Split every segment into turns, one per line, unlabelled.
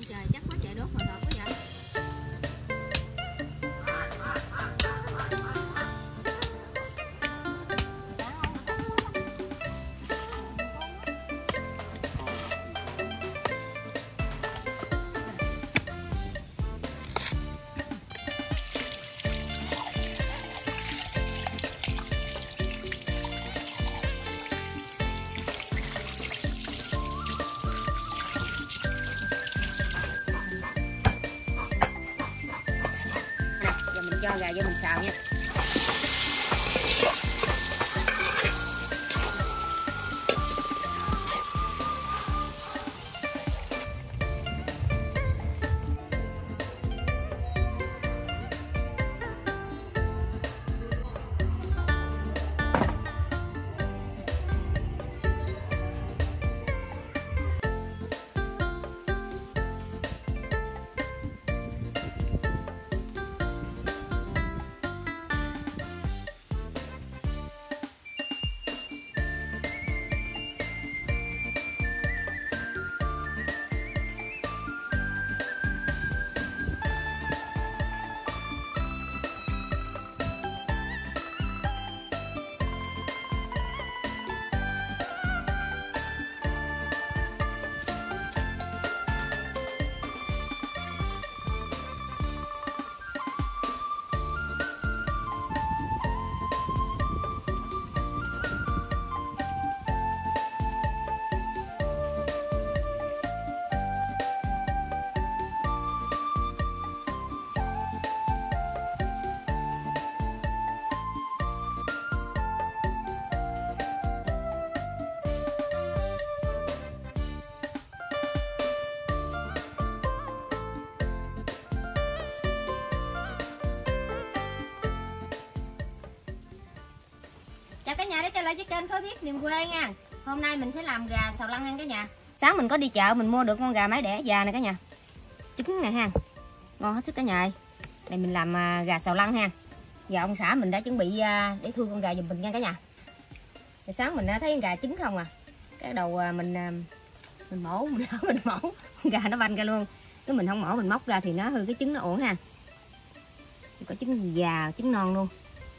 Trời, chắc có chạy đốt hồi hộp quá vậy. Cho gà vô mình xào nha. Chào cả nhà, đã trở lại với kênh Khói Bếp Miền Quê nha. Hôm nay mình sẽ làm gà xào lăng nha cả nhà. Sáng mình có đi chợ mình mua được con gà mái đẻ già này cả nhà. Trứng này ha, ngon hết sức cả nhà ơi. Này mình làm gà xào lăng ha. Giờ ông xã mình đã chuẩn bị để thui con gà giùm mình nha cả nhà. Rồi sáng mình đã thấy con gà trứng không à. Cái đầu mình mổ, mình mổ con gà nó banh ra luôn. Nếu mình không mổ mình móc ra thì nó hư cái trứng nó ổn ha. Có trứng già, trứng non luôn.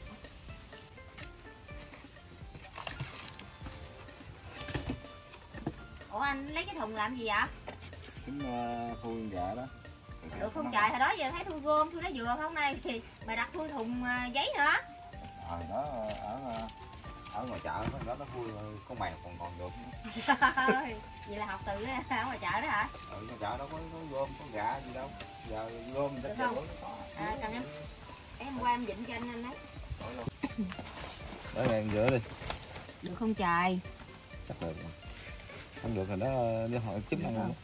Ủa anh lấy cái thùng làm gì vậy?
Trứng thui con gà đó.
Được không trời, hồi đó giờ thấy thui gom, thui lá dừa không, nay thì mày đặt thui thùng giấy nữa.
Đó ở ngoài chợ đó nó thui con mèo còn được.
Vậy là học từ ở ngoài chợ đó hả?
Ngoài chợ đâu có gom có gà gì đâu. Giờ gom
được không? Cần em qua em vịnh cho anh đấy.
Đấy này em rửa đi.
Được không trời?
Chắc được. Không được thì nó đi hỏi trứng ăn luôn.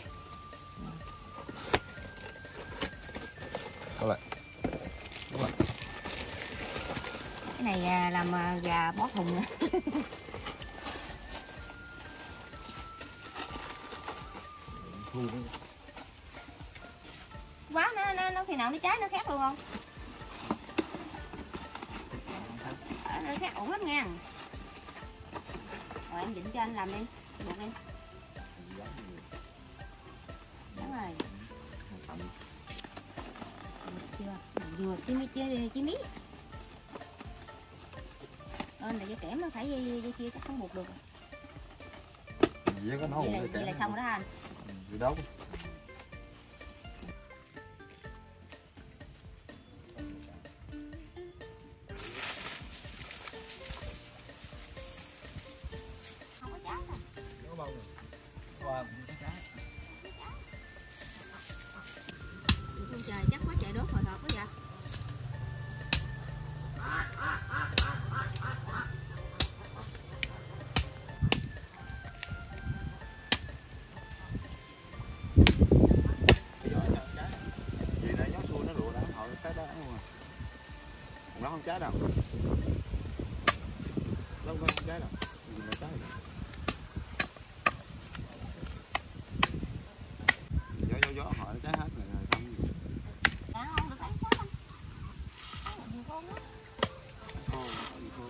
Lại.
Cái này làm gà bó thùng nè. Quá nó khi nào nó cháy nó khét luôn không? Nó khét ổn lắm nha. Rồi em vịnh cho anh làm đi. Buộc đi. Đúng rồi. Vừa chi mí. Là dây kẽm nó phải dây kia chắc không buộc được. Vậy là xong rồi đó anh.
Đi đâu?
Không có cháo à?
Có bông rồi. Qua
không trời, chắc có chạy đốt hồi hộp quá vậy.
Nó không cháy đâu. Nó không cháy đâu. Gì mà cháy đâu. Gió họ nó cháy hết rồi không gì.
Dạ không được lấy cháy không? Có gì khô đó.
Khô, có gì khô.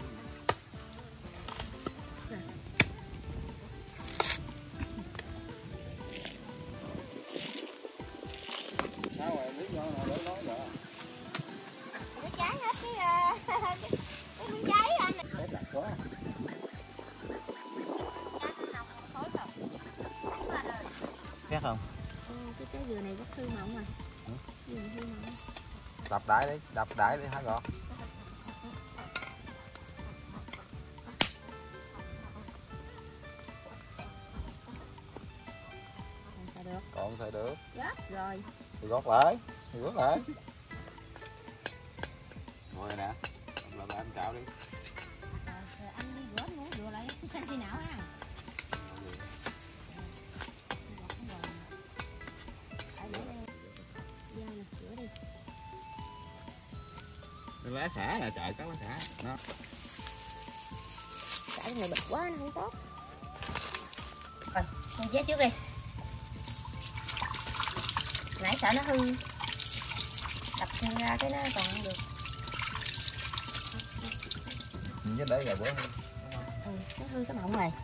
Khác không?
Cái trái dừa này rất hư mộng rồi. Dừa hư mộng.
Đập đáy đi hả gọt. Còn xài được.
Gớt rồi.
Thì gót lại. Rồi nè. Làm lại anh cạo đi.
Rồi anh đi rửa nữa, rửa lại cái khi nào ha.
Lá xả nè, trời có lá xả. Đó.
Xả cái này bịch quá nó không tốt. Rồi, con vé trước đi. Nãy sợ nó hư. Đập ra cái nó còn không được.
Chứ để rồi bữa.
Nó hư cái mộng rồi.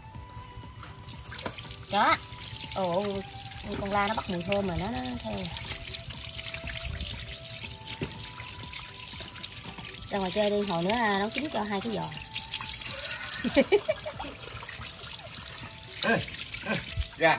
Đó. Ồ, con la nó bắt mùi thơm rồi nó theo. Ra ngoài chơi đi, hồi nữa nấu chín cho 2 cái giò.
Ra.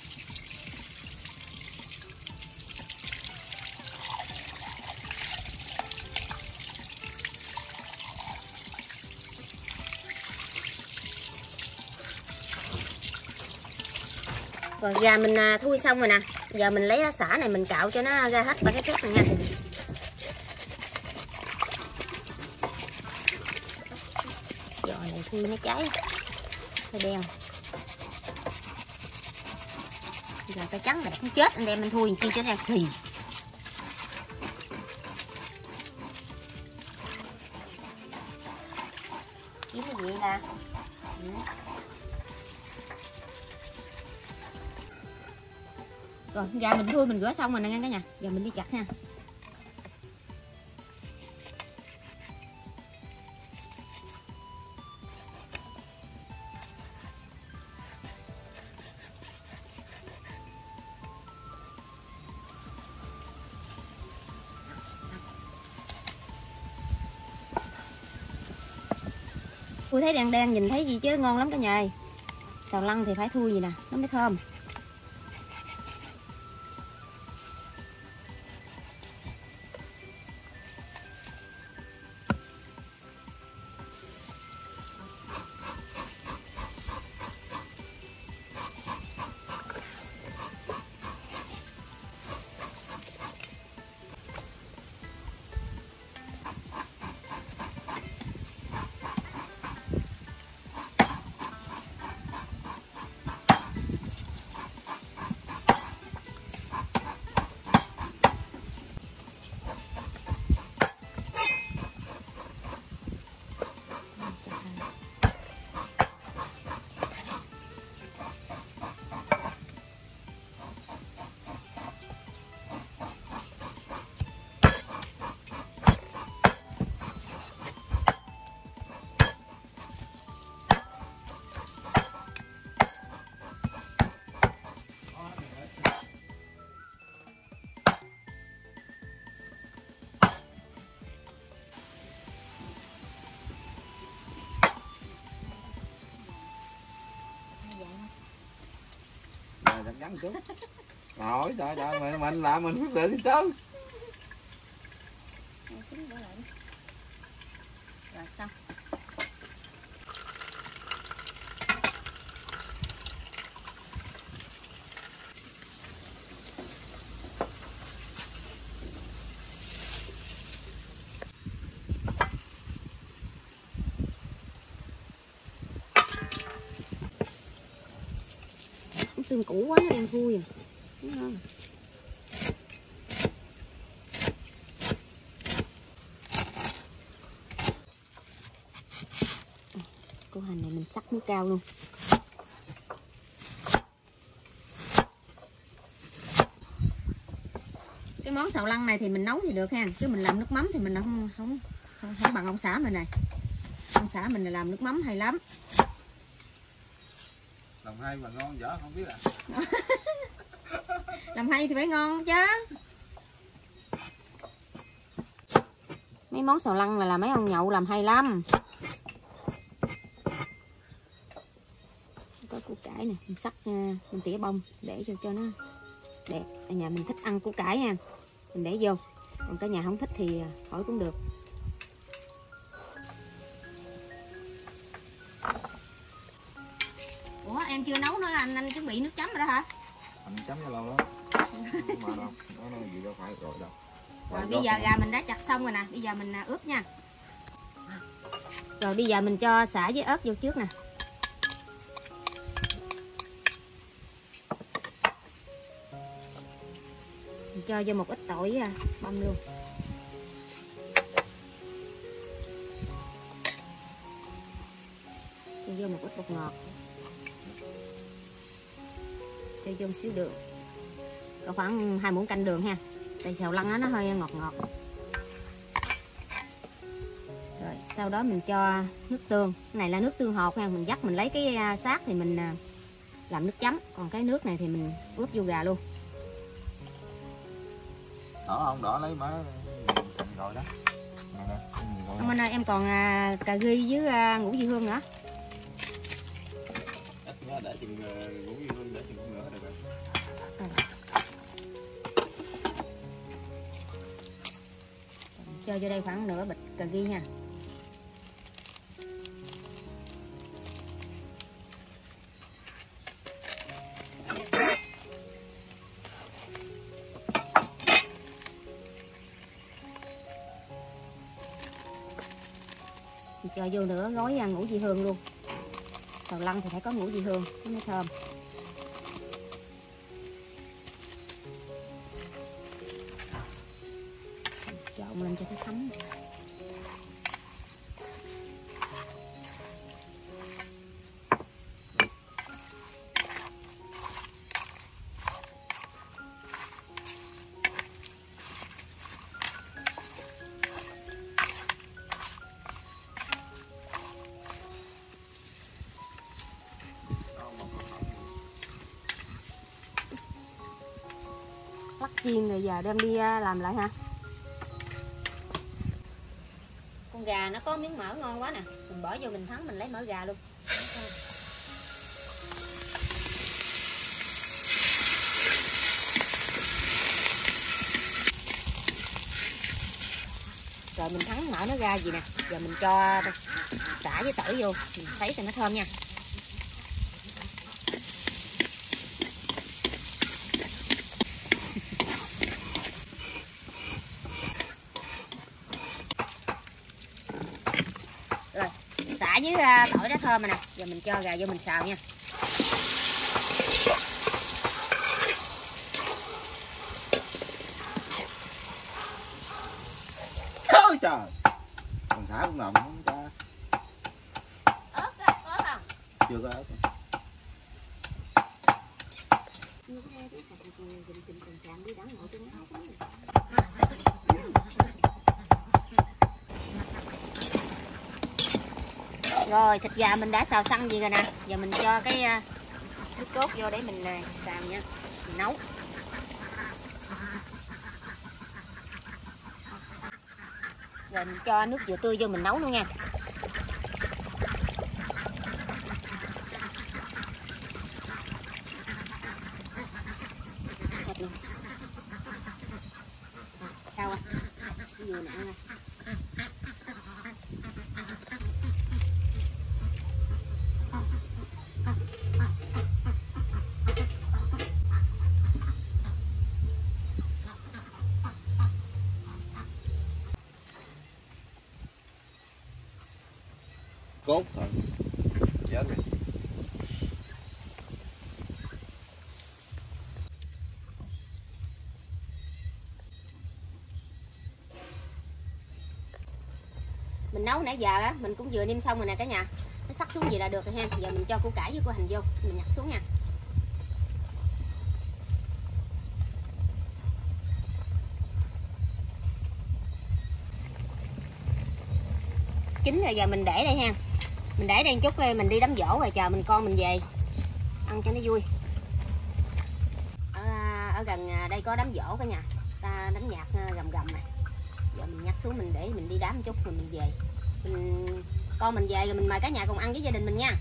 Rồi gà mình thui xong rồi nè. Giờ mình lấy xả này mình cạo cho nó ra hết ba cái thép này nha. Giò này thui nó cháy. Hơi đen. Giờ cái trắng đẹp không chết, anh đem mình thui chi cho nó xì. Kiếm cái gì nè. Rồi gà mình thui mình rửa xong rồi nè cả nhà. Giờ mình đi chặt nha. Tôi thấy đen đen nhìn thấy gì chứ ngon lắm cả nhà ơi. Xào lăng thì phải thui gì nè, nó mới thơm.
Chắc chắn chút. Rồi trời mình làm mình quyết định chứ.
Rồi xong. Tương cũ quá nó đang thui à. Đúng không? Củ hành này mình sắc muối cao luôn. Cái món xào lăng này thì mình nấu thì được ha, chứ mình làm nước mắm thì mình không bằng ông xã mình này. Ông xã mình là làm nước mắm hay lắm.
Làm hay mà ngon dở không biết à.
Làm hay thì phải ngon chứ. Mấy món xào lăng là mấy ông nhậu làm hay lắm. Có củ cải nè, mình sắc mình tỉa bông để cho nó Đẹp. Ở nhà mình thích ăn củ cải ha, mình để vô. Còn cả nhà không thích thì khỏi cũng được. Ủa em chưa nấu nữa anh chuẩn bị nước chấm rồi đó hả?
Anh chấm cho lâu đó. Mà đâu, nó gì đâu phải rồi đâu.
Rồi bây giờ gà mình đã chặt xong rồi nè, bây giờ mình ướp nha. Rồi bây giờ mình cho sả với ớt vô trước nè. Mình cho vô một ít tỏi băm luôn. Cho vô một ít bột ngọt. Cho vô một xíu đường. Có khoảng 2 muỗng canh đường ha. Tại xào lăn nó hơi ngọt ngọt. Rồi sau đó mình cho nước tương. Cái này là nước tương hột ha, mình dắt mình lấy cái xác thì mình làm nước chấm, còn cái nước này thì mình ướp vô gà luôn.
Đỏ không? Đỏ lấy má xịn rồi đó.
Ông anh ơi, em còn cà ri với ngũ vị hương nữa.
Ít nữa để chừng ngũ vị hương để chừng nữa được rồi.
Cho vô đây khoảng nửa bịch cà ri nha. Cho vô nữa gói ngũ vị hương luôn. Xào lăn thì phải có ngũ vị hương nó mới thơm. Trộn lên cho thấy thấm. Lắc chiên rồi giờ đem đi làm lại ha. Con gà nó có miếng mỡ ngon quá nè, mình bỏ vô mình thắng mình lấy mỡ gà luôn. Rồi mình thắng mỡ nó ra gì nè, giờ mình cho sả với tỏi vô, mình sấy cho nó thơm nha. Rồi, sả với tỏi đã thơm rồi nè, giờ mình cho gà vô mình xào nha.
Ôi trời, còn xả cũng nằm không ta.
Ớt không?
Chưa có ớt.
Rồi thịt gà mình đã xào săn gì rồi nè, giờ mình cho cái nước cốt vô để mình xào nha, mình nấu. Rồi mình cho nước dừa tươi vô mình nấu luôn nha. Hết luôn. Sao à? Dừa nè ăn
Cốt thôi. Chết rồi.
Mình nấu nãy giờ á, mình cũng vừa nêm xong rồi nè cả nhà. Nó sắc xuống gì là được rồi ha. Giờ mình cho củ cải với củ hành vô, mình nhặt xuống nha. Chín rồi giờ mình để đây ha. Mình để đây một chút đi, mình đi đám giỗ rồi chờ mình con mình về ăn cho nó vui. Ở gần đây có đám giỗ cả nhà, ta đánh nhạc gầm gầm này. Giờ mình nhặt xuống mình để mình đi đám một chút rồi mình về. Con mình về rồi mình mời cả nhà cùng ăn với gia đình mình nha.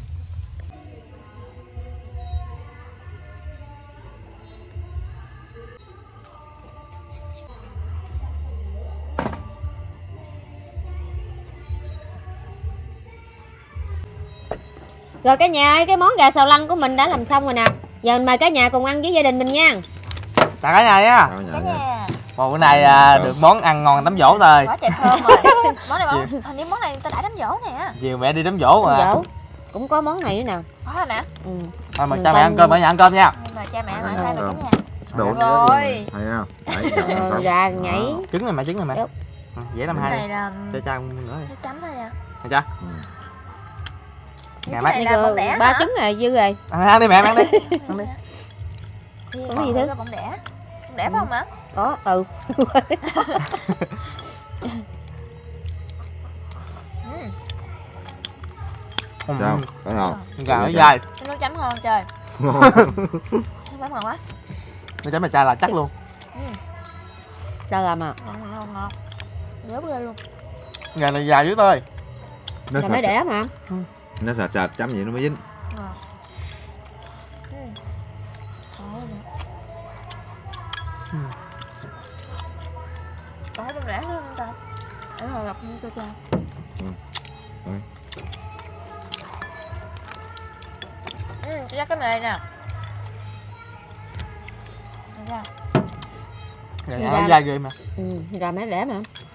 Rồi cả nhà ơi, cái món gà xào lăn của mình đã làm xong rồi nè. Giờ mình mời cả nhà cùng ăn với gia đình mình nha.
Chào cả nhà nha.
Cả nhà.
Một bữa nay được món ăn ngon tắm dỗ rồi.
Quá trời thơm rồi. Món này hình như món này người ta đãi đám giỗ nè.
Chiều mẹ đi đám dỗ mà.
Dỗ. Cũng có món này nữa nè.
Có hả mẹ?
Ừ.
Thôi mà cha mẹ ăn cơm, ở nhà ăn cơm nha.
Mời cha mẹ mời hai mời cả nhà.
Đủ
Rồi.
thấy không? Đấy,
Gà nhảy.
Trứng này mẹ, trứng này mẹ.
Đúng.
Dễ làm
Cái
hai.
này là
Cho cha nữa đi.
nước chấm thôi nè.
Nghe chưa?
Cái
mắt.
này là bông đẻ
Ba
hả?
trứng này dư rồi.
Ăn đi mẹ, ăn đi. Ăn đi.
Có gì thứ?
Bông đẻ. Bông đẻ phải không ạ?
Có, ừ.
sao? Có ngon.
Gà nó dai.
Cái nước chấm ngon trời.
Ngon.
Nước chấm ngon quá.
Nó chấm là cha là chắc luôn.
Sao làm à?
Ngon. Nhớ ghê luôn.
Gà này dài dữ thôi.
Nó
Là mới đẻ mà.
nó sạch sạch chấm vậy nó mới dính.
Ngon. Có bông đẻ nữa không ta? Để hồi lọc cho cha. Cho chắc cái này nè.
Gà nó dai ghê mà.
Ừ, gà mới đẻ mà.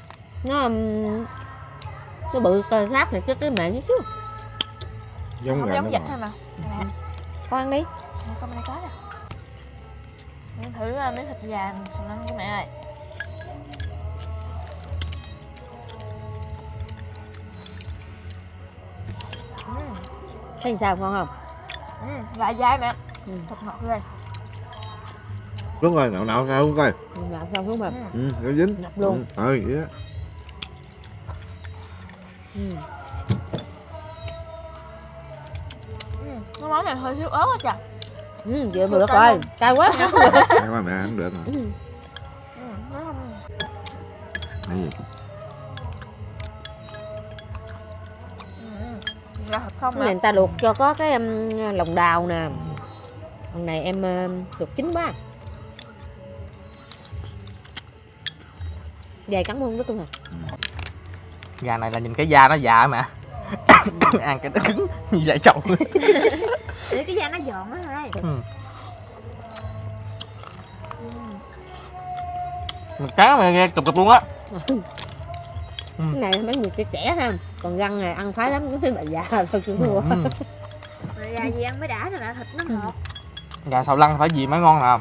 Nó bự cơ sát thì cái mẹ nó chứ.
Giống
Không
gà
giống
nó
vịt
ngọt.
thôi mà. Nè,
Con ăn đi.
con này có nè. Mình thử miếng thịt gà xào lăn của mẹ ơi.
Thấy sao ngon không?
Gà dai mẹ.
Ừ.
Thịt ngọt ghê.
Đúng rồi, nạo sao coi.
Làm xong đúng không?
Ừ, nó dính.
Ngập luôn.
Ừ, vậy á.
Cái món này hơi thiếu ớt á trời.
Vừa được rồi. Cay quá.
Ăn quá mẹ ăn được rồi.
Nó không.
Cái gì?
Gà thịt không
Cái này
nè.
người ta luộc cho có cái lòng đào nè. Còn này em luộc chín quá. Dày cắn luôn đó hả?
Gà này là nhìn cái da nó già mà. Ăn cái nó cứng như dạy trầu.
Để cái da nó giòn á thôi.
Cá mà nghe cụp cụp luôn á.
Cái này mấy người trẻ trẻ ha. Còn răng này ăn phái lắm, cái bà già thôi chưa thua.
Gà gì ăn mới đã rồi nè, thịt nó ngọt.
Gà xào lăn phải gì mới ngon nè.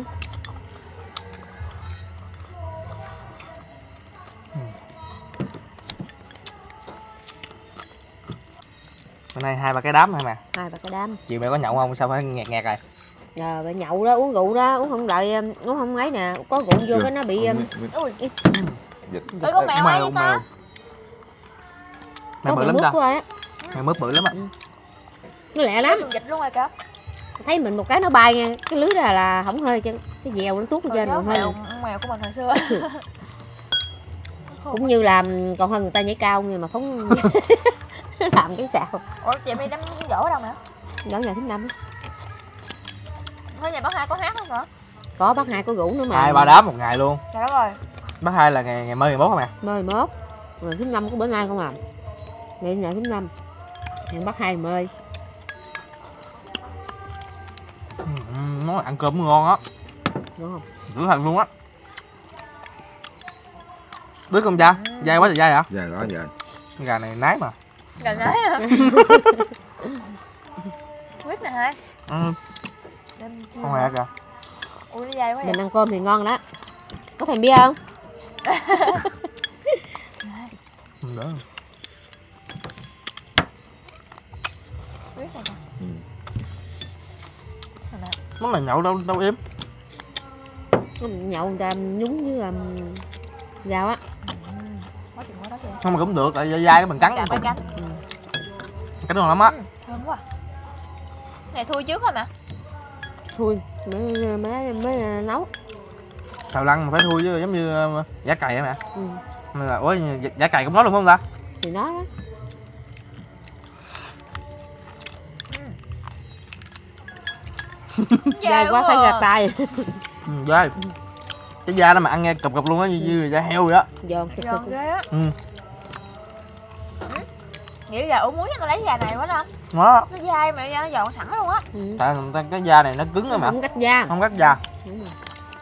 Bữa nay 2-3 cái đám thôi mà.
2-3 cái đám.
Chiều mẹ có nhậu không? Sao phải nghẹt nghẹt rồi?
Giờ bà nhậu đó, uống rượu đó, uống không đợi, uống không ấy nè, có rượu vô cái nó bị
Ui.
Dịch.
Ơi con mèo ai vậy ta?
Mẹ bự lắm ta. Mẹ mướp bự lắm á.
Nó lẹ lắm.
Dịch luôn rồi kìa.
Thấy mình một cái nó bay nha, cái lưới ra là không hơi chứ, cái dèo nó tuốt lên trên rồi hơi.
Mèo của mình hồi xưa.
Cũng như là còn hơn người ta nhảy cao nhưng mà không làm cái sào.
Ủa chị đi đám dỗ ở đâu nè?
Đó là thứ 5.
Thôi nhà bác Hai có hát không hả?
Có bác Hai có rủ nữa mà.
2-3 đám một ngày luôn.
Trời đất ơi.
Bác Hai là ngày mới 11 không à?
11. Rồi thứ 5 của bữa nay không à. Ngày nhà thứ 5. Nhưng bác Hai mời.
Nó ăn cơm cũng ngon á.
Đúng không?
Dữ thần luôn á. Biết không cha? Dai quá trời dai hả?
Dài đó dài.
Gà này nái mà.
Gà nái hả? Quyết nè Hai.
Không hề kìa.
Ui nó dai quá vậy.
Mình ăn cơm thì ngon đó. Có thèm bia không?
Đỡ.
Quyết này kìa.
Món này nhậu đâu im.
Nhậu người ta nhúng với rau á.
Quá chuyện quá đó kìa.
Không mà cũng được, tại dai cái mình cắn
Cà
cùng.
canh.
Cái đó lắm á.
Thơm quá. Này thui trước hả mẹ?
Thui mới nấu.
Xào lăn mà phải thui chứ, giống như giả cày á mẹ.
Ừ.
Nên là ủa giả cày cũng nói luôn không ta?
Thì nó đó. Dai quá phải gạt tay.
Dai. Cái da đó mà ăn nghe cụp cụp luôn á, như da heo vậy đó.
Giòn sực
Giòn
sực.
ghê á. Nghĩ gà ủ muối tao lấy gà này quá đó.
Nó
Nó dai mà nó giòn sẵn luôn á.
tại cái da này nó cứng á mà.
Không cắt da.
Không cắt da.
Đúng rồi.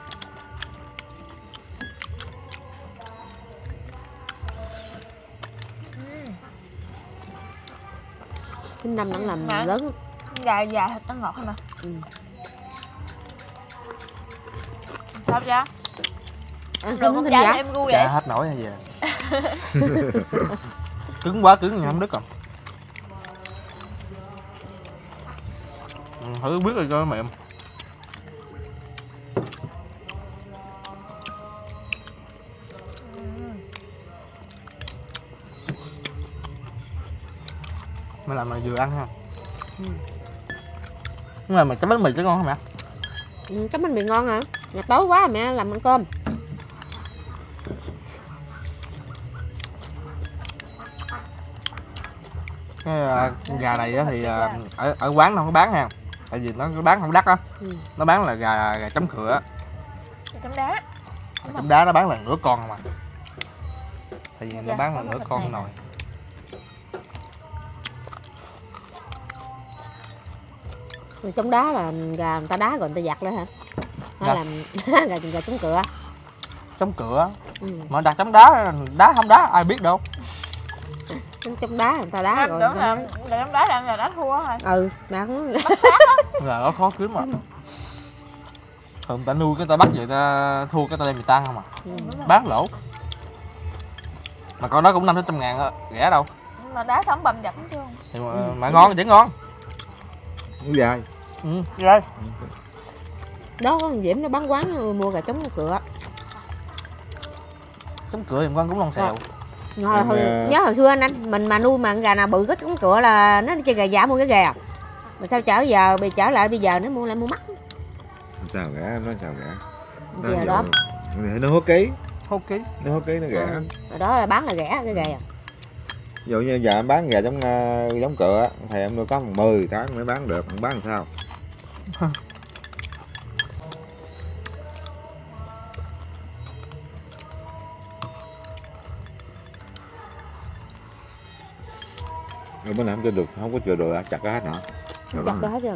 Cái năm nó làm
Mà-
lớn.
Gà thịt nó ngọt không mà.
Ừ.
Sao dạ?
Ăn
Rồi
cứng
con
thêm
gà
giá.
em gu
Da
vậy.
hết nổi hay về. Cứng quá cứng không đứt rồi. Thử biết rồi cho mềm. Mày làm này vừa ăn ha. Nhưng mà mày cái bánh mì cái ngon hả mẹ?
Cái bánh mì ngon hả? Nhà tối quá mẹ làm ăn cơm.
Cái gà này á thì ở quán nó không có bán ha. Tại vì nó bán không đắt á. Nó bán là gà chấm cửa.
Chấm đá.
Gà chấm đá nó bán là nửa con mà. Tại vì nó bán là nửa con nồi.
Rồi chống đá là gà người ta đá rồi người ta giặt lên hả? Nó
Dạ.
làm gà chống cửa.
Chấm cửa.
Ừ.
Mà đặt chấm đá không đá ai biết đâu.
Chống đá người ta đá
Em
rồi.
tưởng là chấm đá là đá thua rồi.
Ừ, mà cũng
Là nó khó kiếm mà. Thường ta nuôi cái ta bắt vậy ta thua cái ta đem mì tăng không à. Bán lỗ. Mà con đó cũng 500-600 ngàn á, rẻ đâu.
Nhưng mà đá sống bầm dập hết trơn.
Thì mà ngon vẫn ngon.
Nó dài.
Ừ, ghê.
đó có con Diễm nó bán quán mua gà chống cửa.
Chấm cửa thì con cũng lon xèo.
Nhớ hồi xưa anh mình mà nuôi mà con gà nào bự có chống cửa là nó chơi gà giả mua cái gà. Mà sao trở lại bây giờ nó mua mắc.
Sao gã, nó sao gã.
Giờ đó
Nó hốt ký.
Ok.
Nó hốt ký nó gã.
rồi đó là bán là rẻ cái gà.
Ví dụ như giờ em bán gà giống cựa thì em nuôi có 10 tháng mới bán được, không bán làm sao? Rồi bữa nay không cho được, không có chừa được, chặt cái hết hả?
Chặt cái hết rồi.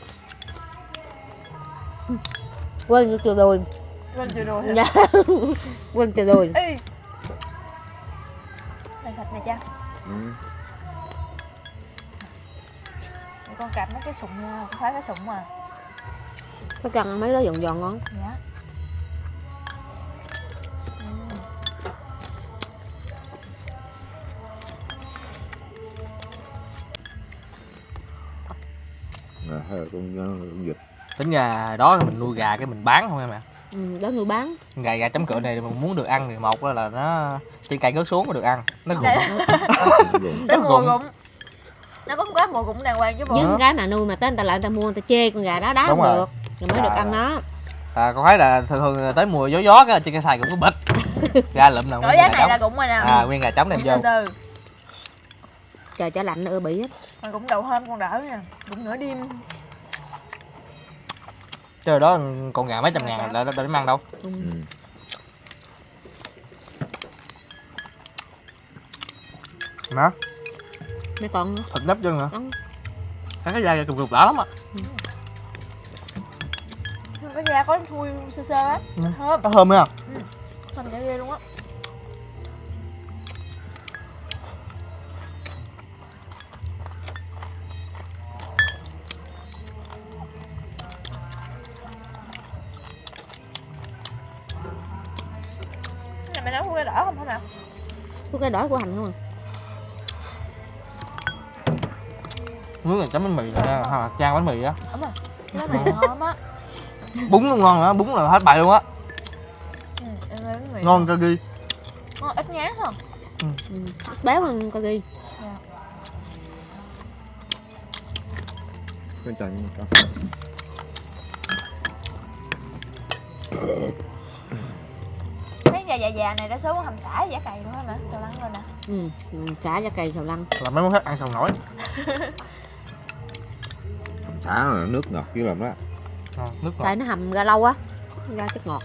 Quên chừa đùi.
Quên chưa rồi.
Dạ. Quên chừa đùi.
Ê. Này thịt này cha.
Ừ.
Con cạp mấy cái sụng nha, con khoái cái sụng mà.
Cái cần mấy đó giòn giòn ngon.
Dạ.
Rồi, con vịt.
Tính ra đó mình nuôi gà cái mình bán không em ạ.
Đó nuôi bán.
Gà chấm cửa này mà muốn được ăn thì một là nó trên cây rớt xuống mới được ăn. Nó gục.
Tới mùa rụng. Nó cũng có mùa rụng đàng hoàng chứ bộ.
Những cái mà nuôi mà tới người ta lại người ta mua người ta chê con gà đó đá
Đúng
không
rồi.
được rồi mới được ăn nó.
Con thấy là thường tới mùa gió cái là trên cây xài cũng có bịch. Ra lụm nào.
Cỡ giá này là rụng rồi nè.
Nguyên gà trống đem vô.
Từ từ.
Trời trở lạnh nó ưa bị hết.
Mà rụng đầu hôm còn đỡ nè. Rụng nửa đêm.
Chứ đó con gà mấy trăm ngàn là đâu để ăn đâu.
Ừ.
Đó,
Mấy con
thịt nếp chân hả?
Đúng.
Cái da cục cục đỏ lắm á.
Cái da có thui sơ sơ á. Thơm.
Nó thơm á.
Thơm chả ghê luôn á. Cái này mày nấu cái đỏ không hả nào?
có cái đỏ của hành không à?
Muốn là chấm bánh mì này ha, chan bánh mì á.
Đúng rồi. Cái này ngon á.
Bún cũng ngon nữa, bún là hết bài luôn á.
Em ơi, bánh mì
Ngon cơ ghi.
ngon ít ngán không?
Béo hơn coi ghi.
Cái chân con.
Mấy gà già này đa số có hầm xả giả cày luôn á mà xào lăn rồi nè.
Xả da cây xào lăn.
Là mấy món khác ăn sao nổi.
Xả là nước ngọt chứ làm đó.
Nước ngọt.
Tại nó hầm ra lâu á, ra chất ngọt.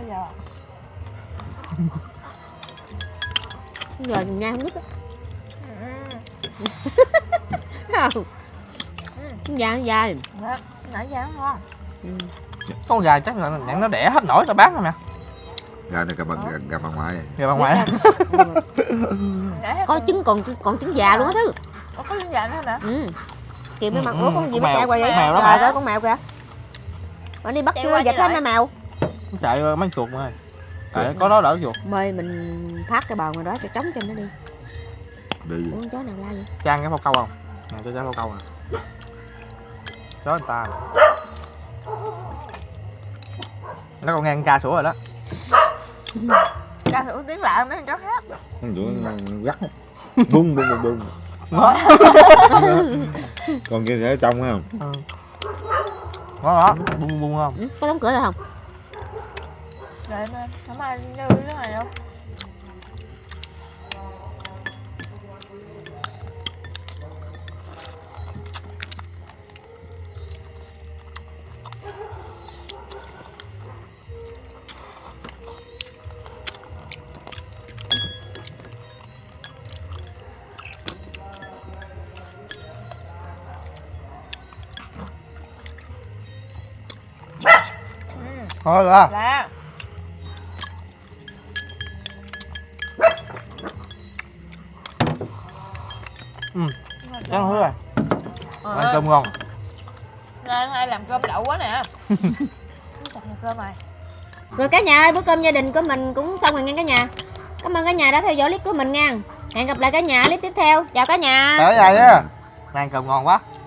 giờ.
Giờ mình nhai không biết á. Không. Dai dai.
Đó, nãy giờ nó ngon.
Con gà chắc là nhãn nó đẻ hết nổi tao bán rồi nè.
Gà này gà bà ngoại.
Gà bà ngoại.
Có trứng còn trứng già luôn á Thứ.
Có trứng già nữa hả?
Kìa mấy mặt ủa con gì
con
nó chạy qua vậy?
mèo đó
Trời
mà.
ơi con mèo kìa. Nó đi bắt
Chạy
chưa
qua
dịch
chạy
hết nó
lại.
mèo.
Nó chạy mấy chuột mà. Tại có nó đỡ chuột.
Mời mình phát cái bào ngoài đó cho trống cho nó đi.
Đi.
Ủa con chó nào la vậy?
Trang cái phao câu không? Nè cho phao câu nè. Chó người ta. Nó còn ngang ca sủa rồi đó.
Ca thử tiếng lạ mấy con chó khác.
Con chủ gắt. Bung bung bung bung. Còn kia sẽ ở trong phải không?
Đó đó, bung bung không?
Có đóng cửa rồi không?
Để em không ai như cái này đâu.
Thôi ra.
Là
Chắc hứa rồi. Ăn cơm ngon.
Nên hay làm cơm đậu quá nè. Sạch được cơm rồi.
Rồi cả nhà ơi, bữa cơm gia đình của mình cũng xong rồi nha cả nhà. Cảm ơn cả nhà đã theo dõi clip của mình nha. Hẹn gặp lại cả nhà clip tiếp theo. Chào cả nhà.
Tới đây á. Ăn cơm ngon quá.